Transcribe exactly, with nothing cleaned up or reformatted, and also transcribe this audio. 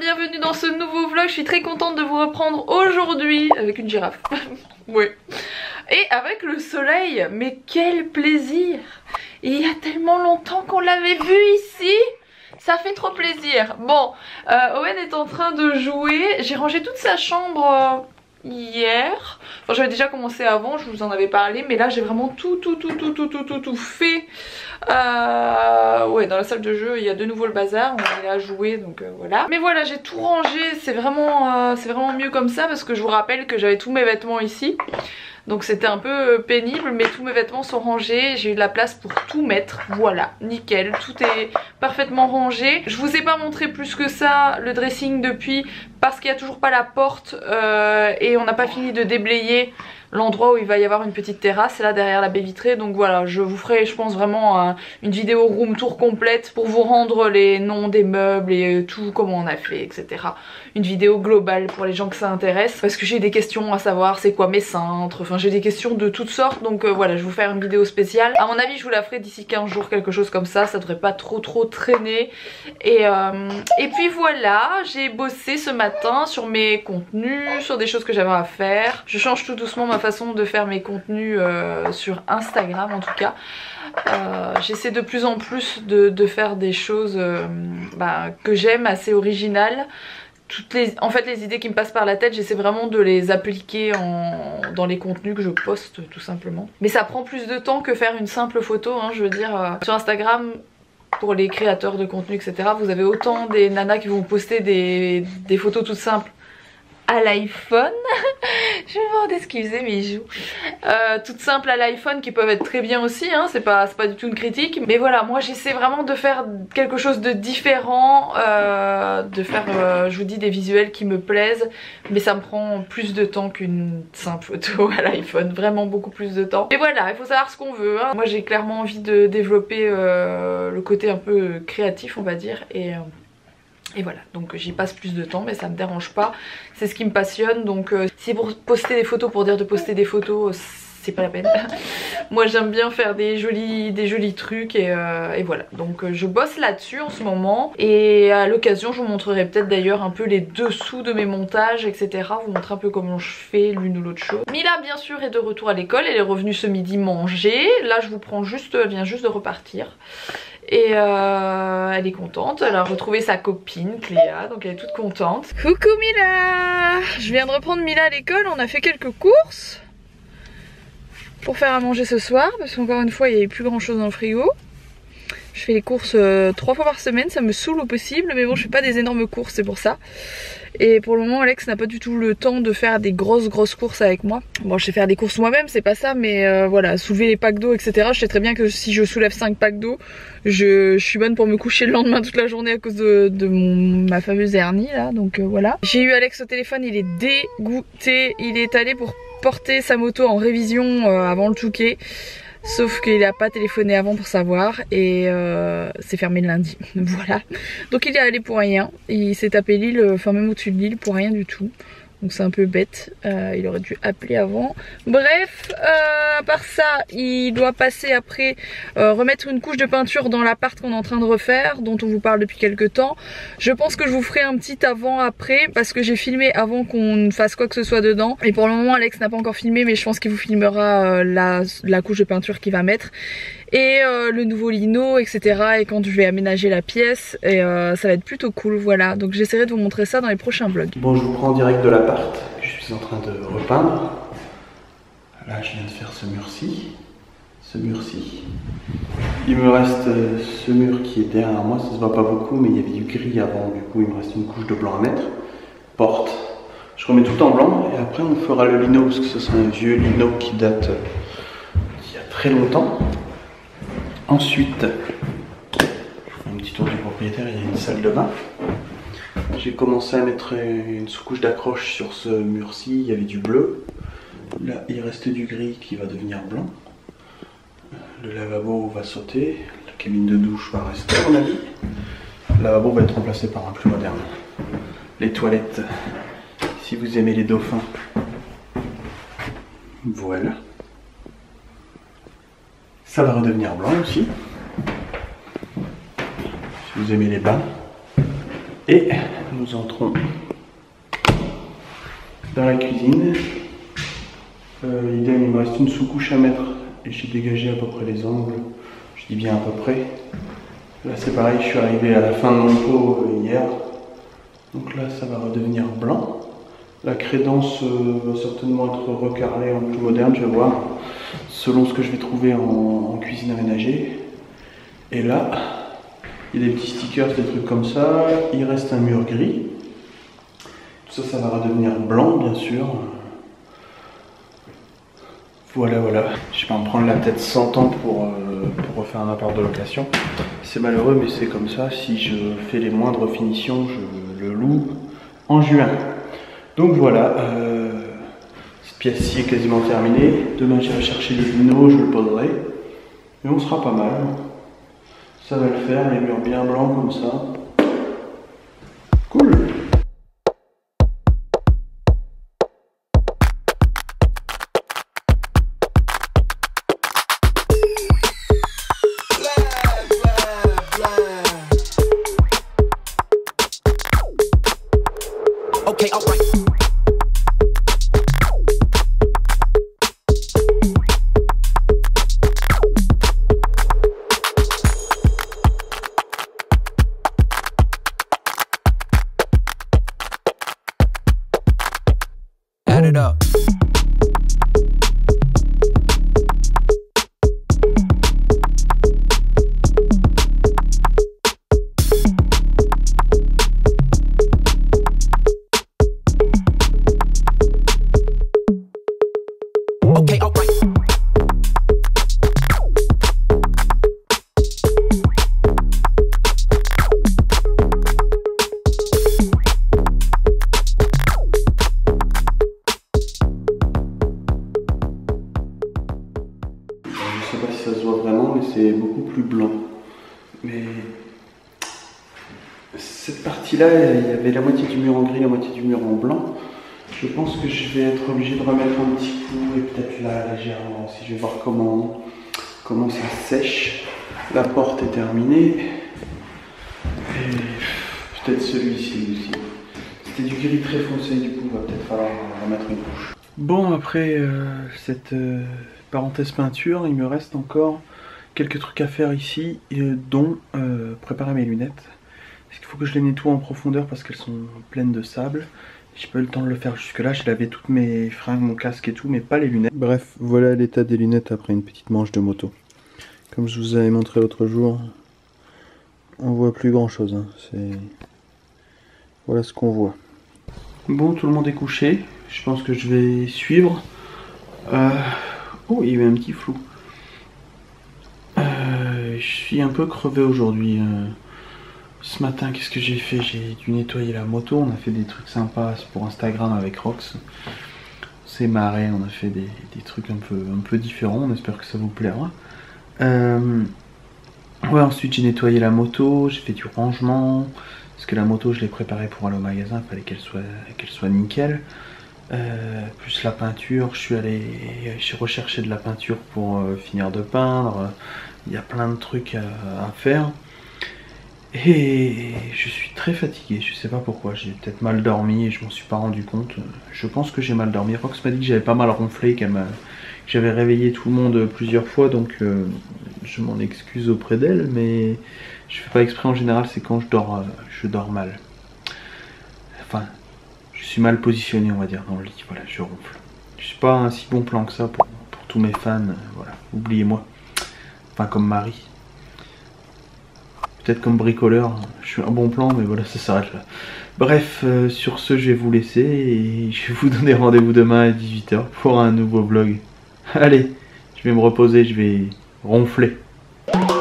bienvenue dans ce nouveau vlog. Je suis très contente de vous reprendre aujourd'hui avec une girafe. Oui. Et avec le soleil, mais quel plaisir! Et il y a tellement longtemps qu'on l'avait vu ici. Ça fait trop plaisir. Bon, euh, Owen est en train de jouer. J'ai rangé toute sa chambre euh, hier. Enfin, j'avais déjà commencé avant, je vous en avais parlé. Mais là, j'ai vraiment tout, tout, tout, tout, tout, tout, tout, tout fait. Euh, ouais, dans la salle de jeu, il y a de nouveau le bazar. On est là à jouer, donc euh, voilà. Mais voilà, j'ai tout rangé. C'est vraiment, euh, c'est vraiment mieux comme ça parce que je vous rappelle que j'avais tous mes vêtements ici. Donc c'était un peu pénible, mais tous mes vêtements sont rangés, j'ai eu de la place pour tout mettre, voilà, nickel, tout est parfaitement rangé. Je vous ai pas montré plus que ça le dressing depuis, parce qu'il n'y a toujours pas la porte euh, et on n'a pas fini de déblayer l'endroit où il va y avoir une petite terrasse, là derrière la baie vitrée. Donc voilà, je vous ferai je pense vraiment euh, une vidéo room tour complète pour vous rendre les noms des meubles et euh, tout, comment on a fait, et cetera. Une vidéo globale pour les gens que ça intéresse, parce que j'ai des questions à savoir c'est quoi mes cintres, enfin j'ai des questions de toutes sortes. Donc euh, voilà, je vais vous faire une vidéo spéciale. À mon avis je vous la ferai d'ici quinze jours, quelque chose comme ça, ça devrait pas trop trop traîner. Et, euh, et puis voilà, j'ai bossé ce matin sur mes contenus, sur des choses que j'avais à faire. Je change tout doucement ma façon de faire mes contenus euh, sur Instagram en tout cas. Euh, j'essaie de plus en plus de, de faire des choses euh, bah, que j'aime, assez originales. Toutes les, en fait les idées qui me passent par la tête, j'essaie vraiment de les appliquer en, dans les contenus que je poste tout simplement. Mais ça prend plus de temps que faire une simple photo, hein, je veux dire. Euh, sur Instagram, pour les créateurs de contenu et cetera, vous avez autant des nanas qui vont poster des, des photos toutes simples à l'iPhone. Je me demandais ce qu'il faisait mais il joue. Euh, toutes simples à l'iPhone qui peuvent être très bien aussi, hein, c'est pas, pas du tout une critique. Mais voilà, moi j'essaie vraiment de faire quelque chose de différent, euh, de faire, euh, je vous dis, des visuels qui me plaisent. Mais ça me prend plus de temps qu'une simple photo à l'iPhone, vraiment beaucoup plus de temps. Et voilà, il faut savoir ce qu'on veut, hein. Moi j'ai clairement envie de développer euh, le côté un peu créatif on va dire. Et... Euh, Et voilà, donc j'y passe plus de temps mais ça me dérange pas, c'est ce qui me passionne. Donc euh, si pour poster des photos pour dire de poster des photos, c'est pas la peine. Moi j'aime bien faire des jolis, des jolis trucs et, euh, et voilà. Donc euh, je bosse là-dessus en ce moment. Et à l'occasion je vous montrerai peut-être d'ailleurs un peu les dessous de mes montages, et cetera. Vous montrer un peu comment je fais l'une ou l'autre chose. Mila bien sûr est de retour à l'école, elle est revenue ce midi manger. Là je vous prends juste, elle vient juste de repartir. Et euh, elle est contente, elle a retrouvé sa copine Cléa, donc elle est toute contente. Coucou Mila! Je viens de reprendre Mila à l'école, on a fait quelques courses pour faire à manger ce soir, parce qu'encore une fois il n'y avait plus grand chose dans le frigo. Je fais les courses euh, trois fois par semaine, ça me saoule au possible, mais bon je fais pas des énormes courses, c'est pour ça. Et pour le moment Alex n'a pas du tout le temps de faire des grosses grosses courses avec moi. Bon je sais faire des courses moi-même, c'est pas ça, mais euh, voilà, soulever les packs d'eau et cetera. Je sais très bien que si je soulève cinq packs d'eau, je, je suis bonne pour me coucher le lendemain toute la journée à cause de, de mon, ma fameuse hernie là, donc euh, voilà. J'ai eu Alex au téléphone, il est dégoûté, il est allé pour porter sa moto en révision euh, avant le Touquet. Sauf qu'il n'a pas téléphoné avant pour savoir et euh, c'est fermé le lundi. Voilà. Donc il est allé pour rien. Il s'est tapé l'île, enfin même au-dessus de l'île pour rien du tout. Donc c'est un peu bête. Euh, il aurait dû appeler avant. Bref, euh, à part ça, il doit passer après euh, remettre une couche de peinture dans l'appart qu'on est en train de refaire, dont on vous parle depuis quelques temps. Je pense que je vous ferai un petit avant-après parce que j'ai filmé avant qu'on fasse quoi que ce soit dedans. Et pour le moment, Alex n'a pas encore filmé, mais je pense qu'il vous filmera euh, la, la couche de peinture qu'il va mettre. Et euh, le nouveau lino, et cetera. Et quand je vais aménager la pièce, et euh, ça va être plutôt cool, voilà. Donc j'essaierai de vous montrer ça dans les prochains vlogs. Bon, je vous prends en direct de l'appart que je suis en train de repeindre. Là, je viens de faire ce mur-ci, ce mur-ci. Il me reste euh, ce mur qui est derrière moi, ça se voit pas beaucoup, mais il y avait du gris avant, du coup il me reste une couche de blanc à mettre. Porte, je remets tout en blanc et après on fera le lino parce que ce sera un vieux lino qui date euh, d'il y a très longtemps. Ensuite, je fais un petit tour du propriétaire, il y a une salle de bain. J'ai commencé à mettre une sous-couche d'accroche sur ce mur-ci, il y avait du bleu. Là, il reste du gris qui va devenir blanc. Le lavabo va sauter, la cabine de douche va rester à mon avis. Le lavabo va être remplacé par un plus moderne. Les toilettes, si vous aimez les dauphins, voilà. Ça va redevenir blanc aussi. Si vous aimez les bains. Et nous entrons dans la cuisine. Euh, idem, il me reste une sous-couche à mettre et j'ai dégagé à peu près les angles. Je dis bien à peu près. Là c'est pareil, je suis arrivé à la fin de mon pot euh, hier. Donc là ça va redevenir blanc. La crédence euh, va certainement être recarrelée en plus moderne, je vais voir, selon ce que je vais trouver en, en cuisine aménagée. Et là, il y a des petits stickers, des trucs comme ça. Il reste un mur gris. Tout ça, ça va redevenir blanc, bien sûr. Voilà, voilà. Je vais en prendre la tête cent ans pour, euh, pour refaire un appart de location. C'est malheureux, mais c'est comme ça. Si je fais les moindres finitions, je le loue en juin. Donc voilà, euh, cette pièce-ci est quasiment terminée. Demain, j'irai chercher le lino, je le poserai. Et on sera pas mal. Ça va le faire, les murs bien blancs comme ça. Cool! Okay, all right. Add it up. Okay, all right. Je sais pas si ça se voit vraiment, mais c'est beaucoup plus blanc. Mais cette partie-là, il y avait la moitié du mur en gris, la moitié du mur en blanc. Je pense que je vais être obligé de remettre un petit coup et peut-être là légèrement aussi. Je vais voir comment, comment ça sèche. La porte est terminée. Et peut-être celui-ci aussi. C'était du gris très foncé, du coup, il va peut-être falloir remettre une couche. Bon, après euh, cette euh, parenthèse peinture, il me reste encore quelques trucs à faire ici, euh, dont euh, préparer mes lunettes. Parce qu'il faut que je les nettoie en profondeur parce qu'elles sont pleines de sable. J'ai pas eu le temps de le faire jusque là, j'ai lavé toutes mes fringues, mon casque et tout, mais pas les lunettes. Bref, voilà l'état des lunettes après une petite manche de moto. Comme je vous avais montré l'autre jour, on voit plus grand chose, hein. C'est... Voilà ce qu'on voit. Bon, tout le monde est couché, je pense que je vais suivre. Euh... Oh, il y a eu un petit flou. Euh... Je suis un peu crevé aujourd'hui. Euh... Ce matin, qu'est-ce que j'ai fait? J'ai dû nettoyer la moto, on a fait des trucs sympas pour Instagram avec Rox. On s'est marré, on a fait des, des trucs un peu, un peu différents, on espère que ça vous plaira. Euh, ouais, ensuite j'ai nettoyé la moto, j'ai fait du rangement, parce que la moto je l'ai préparée pour aller au magasin, il fallait qu'elle soit, qu'elle soit nickel. Euh, plus la peinture, je suis allé, j'ai recherché de la peinture pour euh, finir de peindre, il y a plein de trucs à, à faire. Et je suis très fatigué, je sais pas pourquoi, j'ai peut-être mal dormi et je m'en suis pas rendu compte. Je pense que j'ai mal dormi. Rox m'a dit que j'avais pas mal ronflé, qu'elle m'a, que j'avais réveillé tout le monde plusieurs fois, donc euh, je m'en excuse auprès d'elle, mais je fais pas exprès en général, c'est quand je dors, euh, je dors mal. Enfin, je suis mal positionné, on va dire, dans le lit, voilà, je ronfle. Je suis pas un si bon plan que ça pour, pour tous mes fans, euh, voilà, oubliez-moi. Enfin, comme Marie. Peut-être comme bricoleur, je suis un bon plan, mais voilà, ça s'arrête là. Bref, euh, sur ce, je vais vous laisser et je vais vous donner rendez-vous demain à dix-huit heures pour un nouveau vlog. Allez, je vais me reposer, je vais ronfler.